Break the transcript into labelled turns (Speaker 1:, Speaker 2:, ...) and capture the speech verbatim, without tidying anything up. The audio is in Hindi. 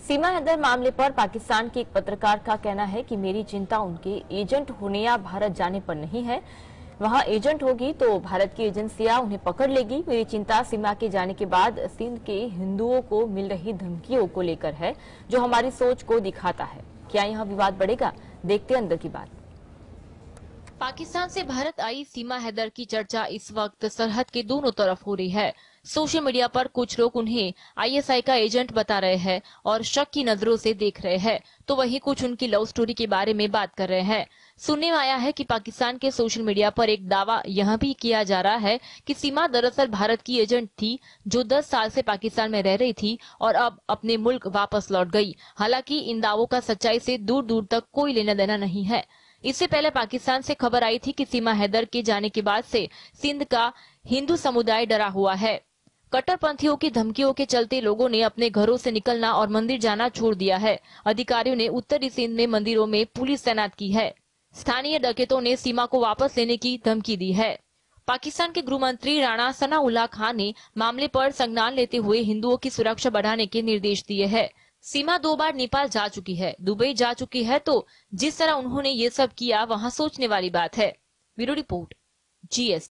Speaker 1: सीमा हैदर मामले पर पाकिस्तान के एक पत्रकार का कहना है कि मेरी चिंता उनके एजेंट होने या भारत जाने पर नहीं है। वहां एजेंट होगी तो भारत की एजेंसियां उन्हें पकड़ लेगी। मेरी चिंता सीमा के जाने के बाद सिंध के हिंदुओं को मिल रही धमकियों को लेकर है, जो हमारी सोच को दिखाता है। क्या यहाँ विवाद बढ़ेगा? देखते अंदर की बात।
Speaker 2: पाकिस्तान से भारत आई सीमा हैदर की चर्चा इस वक्त सरहद के दोनों तरफ हो रही है। सोशल मीडिया पर कुछ लोग उन्हें आईएसआई का एजेंट बता रहे हैं और शक की नजरों से देख रहे हैं, तो वहीं कुछ उनकी लव स्टोरी के बारे में बात कर रहे हैं। सुनने में आया है कि पाकिस्तान के सोशल मीडिया पर एक दावा यह भी किया जा रहा है कि सीमा दरअसल भारत की एजेंट थी, जो दस साल से पाकिस्तान में रह रही थी और अब अपने मुल्क वापस लौट गई। हालांकि इन दावों का सच्चाई से दूर दूर तक कोई लेना देना नहीं है। इससे पहले पाकिस्तान से खबर आई थी कि सीमा हैदर के जाने के बाद से सिंध का हिंदू समुदाय डरा हुआ है। कट्टरपंथियों की धमकियों के चलते लोगों ने अपने घरों से निकलना और मंदिर जाना छोड़ दिया है। अधिकारियों ने उत्तरी सिंध में मंदिरों में पुलिस तैनात की है। स्थानीय डकैतों ने सीमा को वापस लेने की धमकी दी है। पाकिस्तान के गृह मंत्री राणा सनाउल्लाह खान ने मामले पर संज्ञान लेते हुए हिंदुओं की सुरक्षा बढ़ाने के निर्देश दिए हैं। सीमा दो बार नेपाल जा चुकी है, दुबई जा चुकी है, तो जिस तरह उन्होंने ये सब किया वहां सोचने वाली बात है। Bureau report, GS.